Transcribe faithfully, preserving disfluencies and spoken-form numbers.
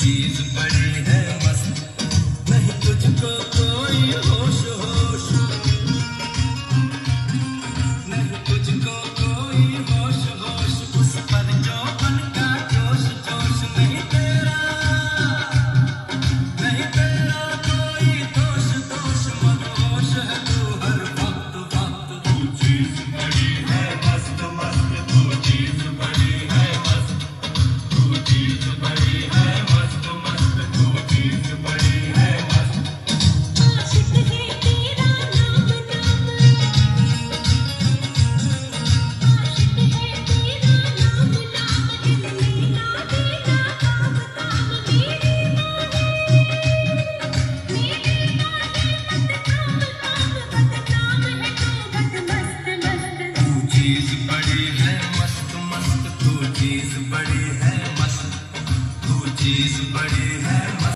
चीज बड़ी है मस्त, नहीं तुझको कोई होश होश, नहीं तुझको कोई होश होश, उस पर जौवन का जोश जोश, नहीं तेरा नहीं तेरा कोई दोष दोष, मदहोश है तू हर वक्त वक्त। तू चीज बड़ी है मस्त मस्त, तू चीज बड़ी है मस्त, तू चीज बड़ी है मस्त मस्त, तू चीज बड़ी है मस्त। आशिक है तेरा नाम नाम, आशिक है तेरा नाम नाम, दिल लेना देना काम काम, मेरी नानी मेरी नानी बदनाम काम, बदनाम है तू बद मस्त मस्त। तू चीज बड़ी है मस्त मस्त, तू चीज बड़ी है मस्त, तू चीज बड़ी है